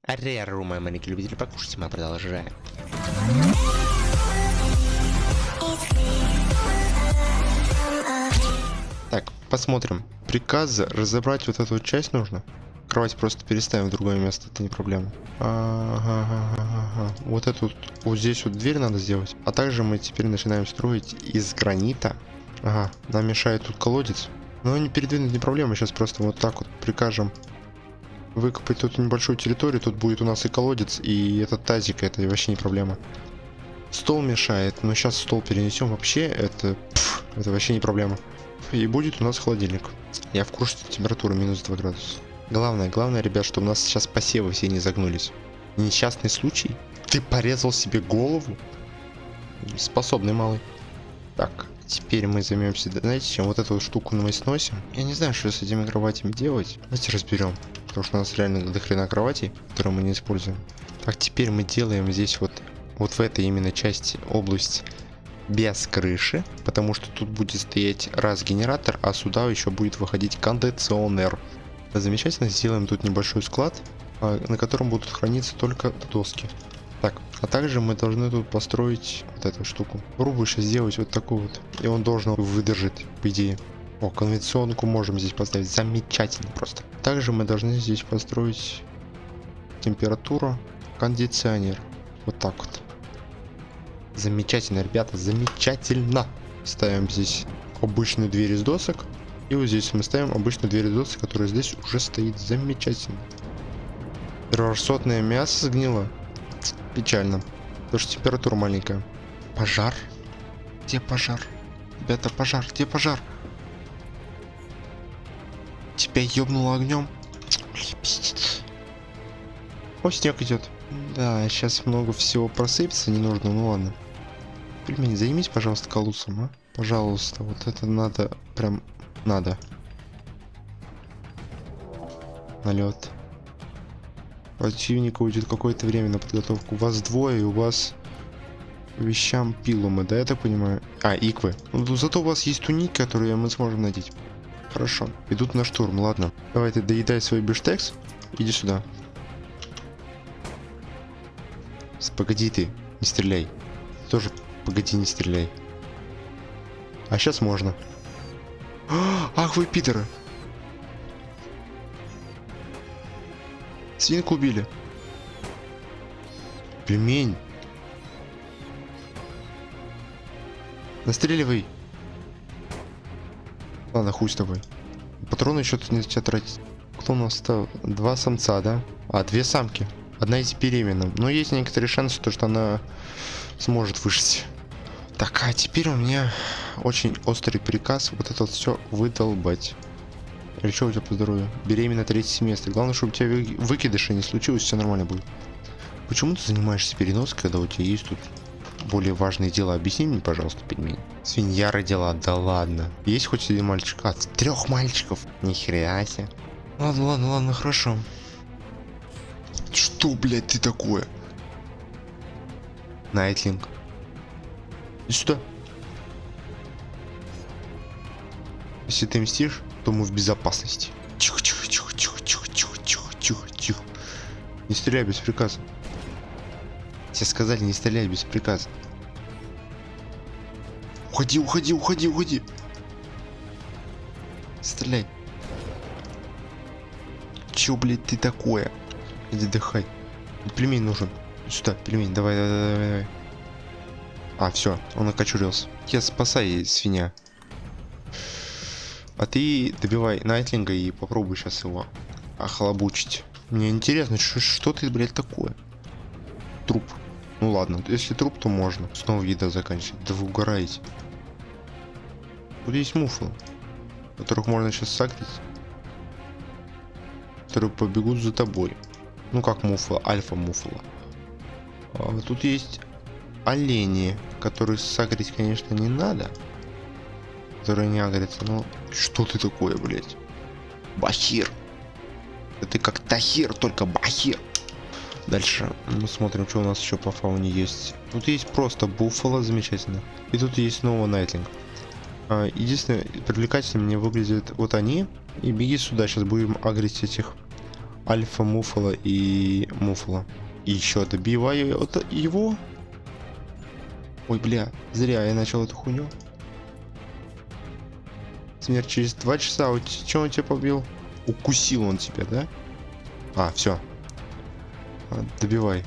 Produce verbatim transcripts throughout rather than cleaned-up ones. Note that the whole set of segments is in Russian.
Ареру, мои маленькие любители, покушайте, мы продолжаем. Так, посмотрим. Приказы разобрать вот эту вот часть нужно. Кровать просто переставим в другое место, это не проблема. Ага, ага, ага. Вот эту вот, вот здесь вот дверь надо сделать. А также мы теперь начинаем строить из гранита. Ага, нам мешает тут колодец. Но не передвинуть не проблема, сейчас просто вот так вот прикажем выкопать тут небольшую территорию. Тут будет у нас и колодец, и этот тазик, это вообще не проблема. Стол мешает, но сейчас стол перенесем вообще, это, пф, это вообще не проблема. И будет у нас холодильник. Я в курсе, что температура минус два градуса. Главное, главное, ребят, что у нас сейчас посевы все не загнулись. Несчастный случай. Ты порезал себе голову? Способный малый. Так, теперь мы займемся, знаете, чем? Вот эту вот штуку мы сносим. Я не знаю, что с этими кроватями делать. Давайте разберем. Потому что у нас реально до хрена кроватей, которые мы не используем. Так, теперь мы делаем здесь вот, вот в этой именно части область без крыши. Потому что тут будет стоять раз генератор, а сюда еще будет выходить кондиционер. Замечательно, сделаем тут небольшой склад, на котором будут храниться только доски. Так, а также мы должны тут построить вот эту штуку. Попробую сейчас сделать вот такую вот, и он должен выдержать, по идее. О, конвекционку можем здесь поставить, замечательно просто. Также мы должны здесь построить температуру, кондиционер. Вот так вот. Замечательно, ребята, замечательно. Ставим здесь обычную дверь из досок. И вот здесь мы ставим обычную дверь из досок, которая здесь уже стоит. Замечательно. Первосортное мясо сгнило. Печально. Потому что температура маленькая. Пожар? Где пожар? Ребята, пожар. Где пожар? Тебя ёбнуло огнем? Блин, пиздец. О, снег идет. Да, сейчас много всего просыпется, не нужно, ну ладно. Пельмени, займись, пожалуйста, колусом, а? Пожалуйста, вот это надо, прям надо. Налет. Противнику уйдет какое-то время на подготовку. У вас двое, и у вас вещам пилумы, да, я так понимаю? А, иквы. Ну, зато у вас есть туники, которые мы сможем надеть. Хорошо. Идут на штурм, ладно. Давай ты доедай свой бифштекс. Иди сюда. Погоди ты, не стреляй. Тоже погоди, не стреляй. А сейчас можно. Ах вы питеры. Свинку убили. Пельмень. Настреливай. Ладно, хуй с тобой. Патроны еще тут нельзя тратить. Кто у нас-то? Два самца, да? А, две самки. Одна из беременна. Но есть некоторые шансы, что она сможет выжить. Так, а теперь у меня очень острый приказ вот это вот все выдолбать. Или что у тебя по здоровью? Беременна третье семестр. Главное, чтобы у тебя выкидыша не случилось, все нормально будет. Почему ты занимаешься переноской, когда у тебя есть тут более важные дела? Объясни мне, пожалуйста, пельмень. Свинья родила, да ладно. Есть хоть один мальчик? А, трех мальчиков. Нихера себе. Ладно, ладно, ладно, хорошо. Что, блядь, ты такое? Найтлинг. Иди сюда. Если ты мстишь, то мы в безопасности. Тихо, тихо, тихо, тихо, тихо, тихо, тихо, тихо, тихо. Не стреляй без приказа. Тебе сказали не стрелять без приказа. Уходи, уходи, уходи, уходи. Стреляй. Чё, блядь, ты такое? Иди отдыхай. Пельмень нужен. Сюда, пельмень, давай, давай, давай, давай. А, все, он окочурился. Я спасай, свинья. А ты добивай Найтлинга и попробуй сейчас его охлобучить. Мне интересно, что, что ты, блядь, такое? Труп. Ну ладно, если труп, то можно. Снова еда заканчивать. Да вы угораете. Тут есть муфлы, которых можно сейчас сагрить. Которые побегут за тобой. Ну как муфла, альфа-муфла. А, тут есть олени, которые сагрить, конечно, не надо. Которые не агрятся, но... Что ты такое, блядь? Бахир. Это как Тахир, только Бахир. Дальше мы смотрим, что у нас еще по фауне есть. Тут есть просто буффало, замечательно. И тут есть снова Найтлинг. А, единственное, привлекательно мне выглядят вот они. И беги сюда, сейчас будем агрить этих Альфа, Муфала и Муфала. И еще добиваю это его. Ой, бля, зря я начал эту хуйню. Смерть через два часа. Че он тебя побил? Укусил он тебя, да? А, все. Добивай.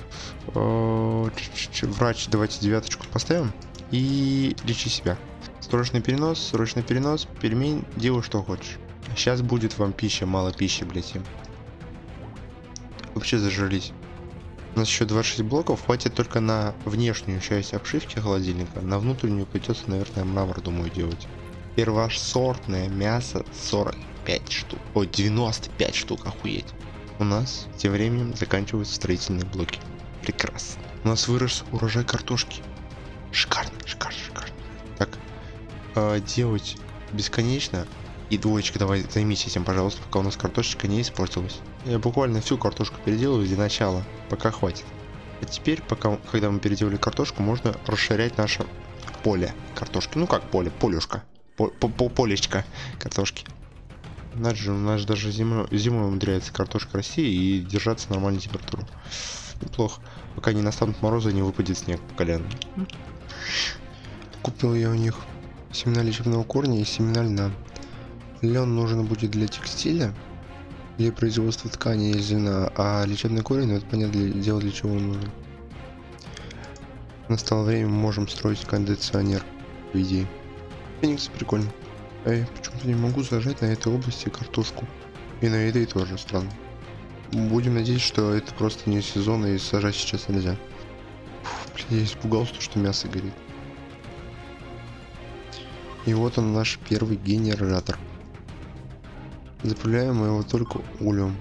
Врач, давайте девяточку поставим. И лечи себя. Срочный перенос, срочный перенос. Пельмень, делай что хочешь. Сейчас будет вам пища, мало пищи, блять, им. Вообще зажрались. У нас еще двадцать шесть блоков, хватит только на внешнюю часть обшивки холодильника. На внутреннюю придется, наверное, мрамор, думаю, делать. Первосортное мясо сорок пять штук. Ой, девяносто пять штук, охуеть. У нас тем временем заканчиваются строительные блоки. Прекрасно. У нас вырос урожай картошки. Шикарно, шикарно, шикарно. Так, э, делать бесконечно. И двоечка, давай займись этим, пожалуйста, пока у нас картошечка не испортилась. Я буквально всю картошку переделаю для начала, пока хватит. А теперь, пока, когда мы переделали картошку, можно расширять наше поле картошки. Ну как поле, полюшка. По -по -по Полечка картошки. У нас же, у нас даже зимой, зимой умудряется картошка расти и держаться нормальной температуру. Неплохо. Пока не настанут морозы, не выпадет снег по колено. Купил я у них семена лечебного корня и семена льна. Лен нужен будет для текстиля, для производства ткани из льна, а лечебный корень, ну это понятно, для, дело для чего он нужен. Настало время, мы можем строить кондиционер, по идее. Феникс прикольно. Эй, почему-то не могу зажать на этой области картошку. И на этой тоже, странно. Будем надеяться, что это просто не сезон и сажать сейчас нельзя. Фу, блин, я испугался, что мясо горит. И вот он, наш первый генератор. Заправляем мы его только углем.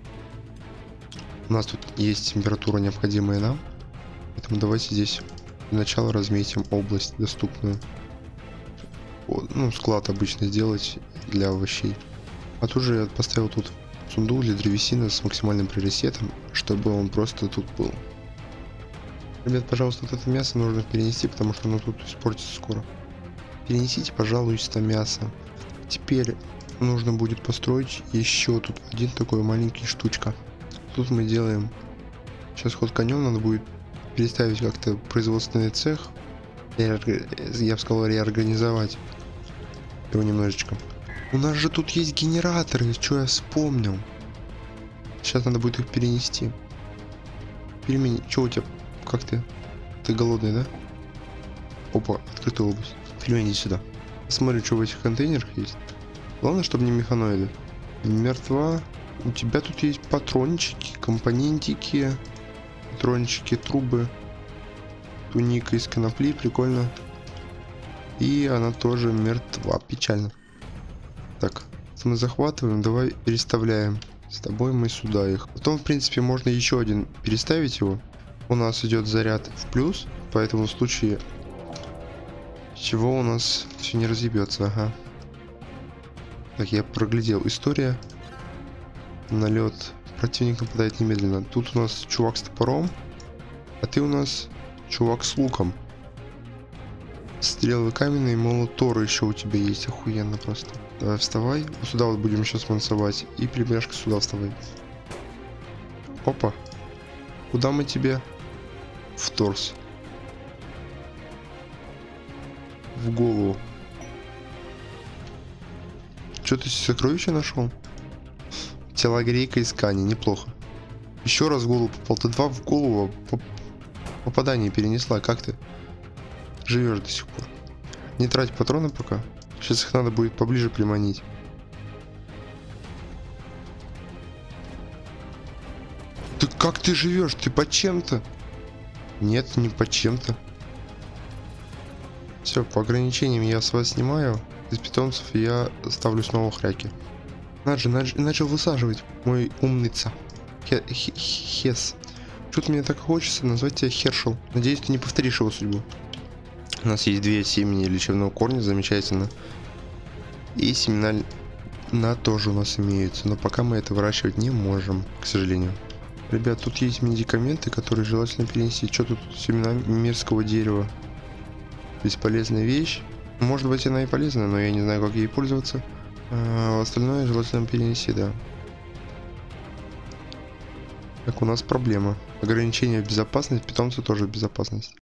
У нас тут есть температура, необходимая нам. Поэтому давайте здесь для начала разметим область доступную. Вот, ну, склад обычно сделать для овощей. А тут же я поставил тут сундук для древесины с максимальным приоритетом, чтобы он просто тут был. Ребят, пожалуйста, вот это мясо нужно перенести, потому что оно тут испортится скоро. Перенесите, пожалуйста, мясо. Теперь нужно будет построить еще тут один такой маленький штучка. Тут мы делаем... Сейчас ход конем, надо будет переставить как-то производственный цех. Я бы сказал, реорганизовать его немножечко. У нас же тут есть генераторы, что я вспомнил. Сейчас надо будет их перенести. Пельмени, что у тебя? Как ты? Ты голодный, да? Опа, открытая область. Пельмени, иди сюда. Смотрю, что в этих контейнерах есть. Главное, чтобы не механоиды. Мертва. У тебя тут есть патрончики, компонентики, патрончики, трубы. Туника из конопли, прикольно. И она тоже мертва, печально. Так, мы захватываем, давай переставляем. С тобой мы сюда их. Потом, в принципе, можно еще один переставить его. У нас идет заряд в плюс, поэтому в случае чего у нас все не разъебется, ага. Так, я проглядел. История. Налет. Противник нападает немедленно. Тут у нас чувак с топором, а ты у нас чувак с луком. Стрелы каменные, молот Тора еще у тебя есть, охуенно просто. Давай вставай. Вот сюда вот будем сейчас мансовать. И племяшка сюда вставай. Опа. Куда мы тебе? В торс. В голову. Что ты сокровища нашел? Телогрейка из ткани, неплохо. Еще раз в голову попал. Ты два в голову поп попадание перенесла. Как ты живешь до сих пор? Не трать патроны пока. Сейчас их надо будет поближе приманить. Ты как ты живешь? Ты под чем-то? Нет, не под чем-то. Все, по ограничениям я с вас снимаю. Из питомцев я ставлю снова хряки. Надо же, начал высаживать, мой умница. Хе хе Хес. Что-то мне так хочется назвать тебя Хершел. Надеюсь, ты не повторишь его судьбу. У нас есть две семени лечебного корня, замечательно. И семена на тоже у нас имеются, но пока мы это выращивать не можем, к сожалению. Ребят, тут есть медикаменты, которые желательно перенести. Что тут? Семена мирского дерева. Бесполезная вещь. Может быть, она и полезная, но я не знаю, как ей пользоваться. А остальное желательно перенести, да. Так, у нас проблема. Ограничение в безопасность, питомцу тоже в безопасность.